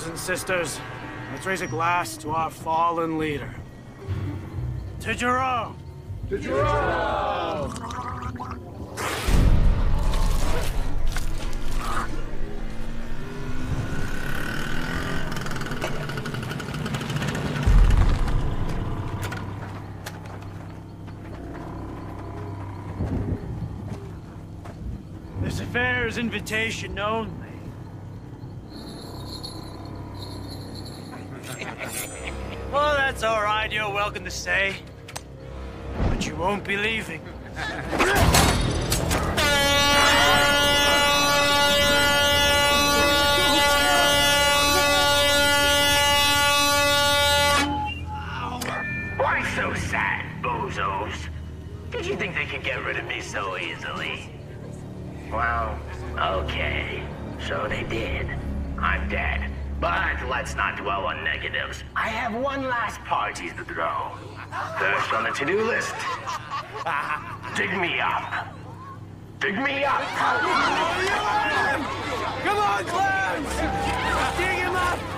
Brothers and sisters, let's raise a glass to our fallen leader. To Jerome! To Jerome! This affair is invitation only. Well, that's all right. You're welcome to stay. But you won't be leaving. Why so sad, bozos? Did you think they could get rid of me so easily? Well, okay. So they did. I'm dead. But let's not dwell on negatives. I have one last party to throw. First on the to-do list. Dig me up. Dig me up! Come on, clowns! Dig him up!